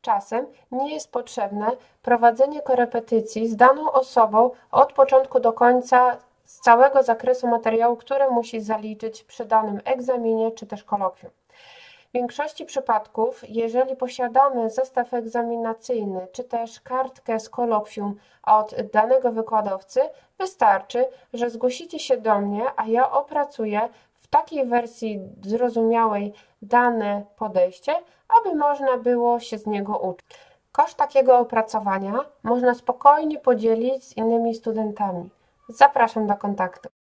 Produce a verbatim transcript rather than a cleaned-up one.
Czasem nie jest potrzebne prowadzenie korepetycji z daną osobą od początku do końca z całego zakresu materiału, który musi zaliczyć przy danym egzaminie czy też kolokwium. W większości przypadków, jeżeli posiadamy zestaw egzaminacyjny czy też kartkę z kolokwium od danego wykładowcy, wystarczy, że zgłosicie się do mnie, a ja opracuję w takiej wersji zrozumiałej dane podejście, aby można było się z niego uczyć. Koszt takiego opracowania można spokojnie podzielić z innymi studentami. Zapraszam do kontaktu.